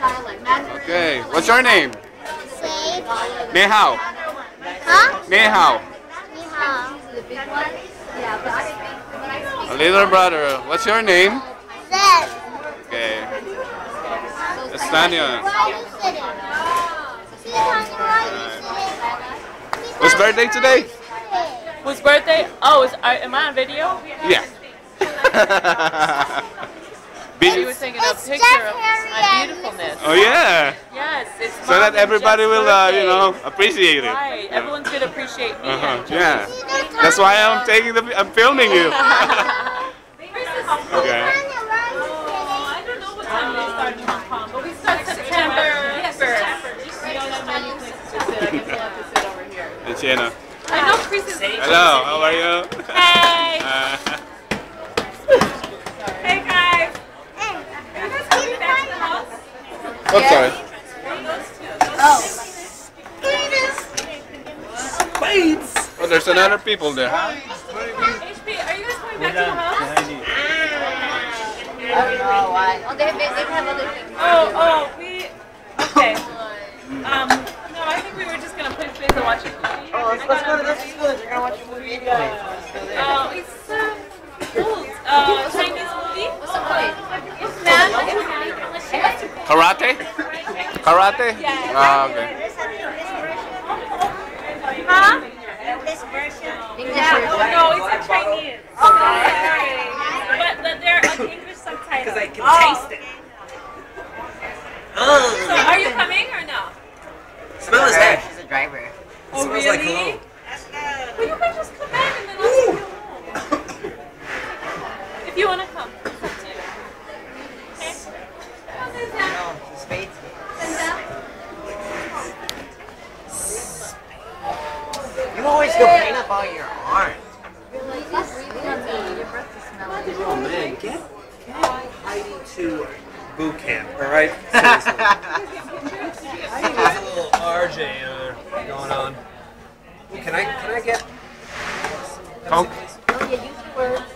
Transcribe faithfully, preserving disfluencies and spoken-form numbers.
Okay, what's your name? Save. Ni hao. Huh? Ni hao. Ni hao. A little brother, what's your name? Zen. Okay. Estania. Why are you sitting? See, honey, why are you sitting? Whose birthday today? Whose birthday? Oh, is, uh, am I on video? Yeah. She was taking a picture of my beautifuln's. Oh yeah. Yes, it's So that everybody will, uh, you know, appreciate it. Right. Everyone's gonna appreciate me. Uh-huh. Yeah. That's why I'm taking the. I'm filming you. Okay. I don't know what time they start in Hong Kong, but we start September first. We don't have many places to sit. I guess we'll have to sit over here. It's Sienna. I know Chris is. Hello. How are you? Hey. Uh, Hey guys. Are you guys coming back to the house? I'm sorry. Oh. Oh, there's another people there. H P, are you guys coming back to the house? I don't know why. Oh, they, they, they have other people. Oh, oh, we. Okay. Um, no, I think we were just gonna play space and watch a movie. Oh, let's, let's go to this school. You're gonna watch a movie anyway. Let's go there. Oh, it's uh, old. Uh, Chinese movie. What's the point? Karate? Karate? Yeah. Ah, okay. Huh? This version. English Yeah. version. No, it's a Chinese. Sorry. But, but they're on English subtitles. Because I can taste it. Oh. So are you coming or no? Smell is Her, that? she's a driver. Oh, smells really? like cologne. Well, you can just come back and then I'll take you home. If you want to come, it's up to you. Okay? Come, Zenza. No, she's spades. Zenza. You always complain about your arm. Oh man, get, get Heidi to boot camp, alright? Seriously. Heidi has a little R J uh, going on. Can I, can I get... Coke? Oh, yeah, use the words.